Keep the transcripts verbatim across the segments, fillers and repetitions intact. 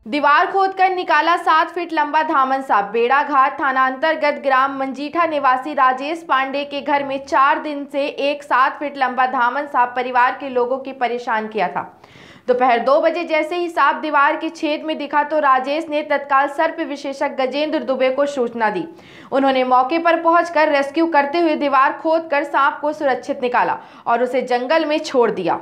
दीवार खोदकर निकाला सात फीट लंबा धामन सांप। बेड़ाघाट थाना अंतर्गत ग्राम मंजीठा निवासी राजेश पांडे के घर में चार दिन से एक सात फीट लंबा धामन सांप परिवार के लोगों की परेशान किया था। दोपहर दो बजे जैसे ही सांप दीवार के छेद में दिखा तो राजेश ने तत्काल सर्प विशेषज्ञ गजेंद्र दुबे को सूचना दी। उन्होंने मौके पर पहुंचकर रेस्क्यू करते हुए दीवार खोदकर सांप को सुरक्षित निकाला और उसे जंगल में छोड़ दिया।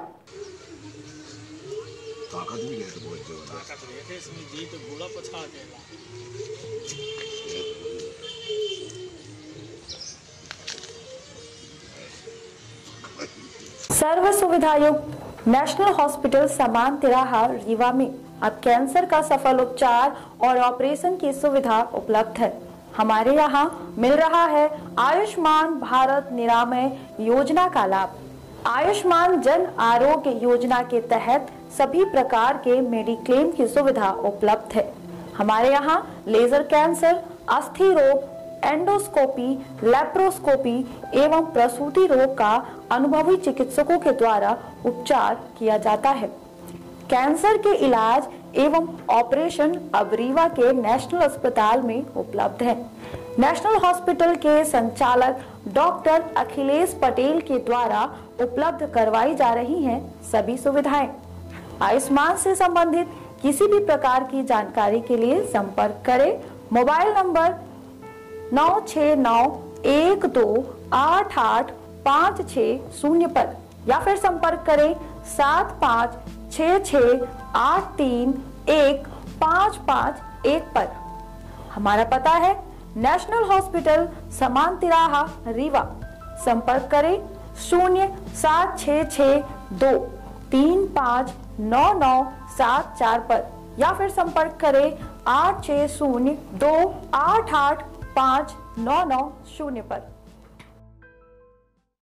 सर्व सुविधा युक्त नेशनल हॉस्पिटल समान तिराहा रीवा में अब कैंसर का सफल उपचार और ऑपरेशन की सुविधा उपलब्ध है। हमारे यहाँ मिल रहा है आयुष्मान भारत निरामय योजना का लाभ। आयुष्मान जन आरोग्य योजना के तहत सभी प्रकार के मेडिक्लेम की सुविधा उपलब्ध है। हमारे यहाँ लेजर कैंसर, अस्थि रोग, एंडोस्कोपी, लेप्रोस्कोपी एवं प्रसूति रोग का अनुभवी चिकित्सकों के द्वारा उपचार किया जाता है। कैंसर के इलाज एवं ऑपरेशन अब रीवा के नेशनल अस्पताल में उपलब्ध है। नेशनल हॉस्पिटल के संचालक डॉक्टर अखिलेश पटेल के द्वारा उपलब्ध करवाई जा रही हैं सभी सुविधाएं। आयुष्मान से संबंधित किसी भी प्रकार की जानकारी के लिए संपर्क करें मोबाइल नंबर नौ छः नौ एक दो आठ आठ पाँच छः शून्य पर या फिर संपर्क करें सात पाँच छः छः आठ तीन एक पाँच पाँच एक पर। हमारा पता है नेशनल हॉस्पिटल समान तिराहा रीवा। संपर्क करें शून्य सात छः छः दो तीन पाँच नौ नौ सात चार पर या फिर संपर्क करें आठ छः शून्य दो आठ आठ पाँच नौ नौ शून्य पर।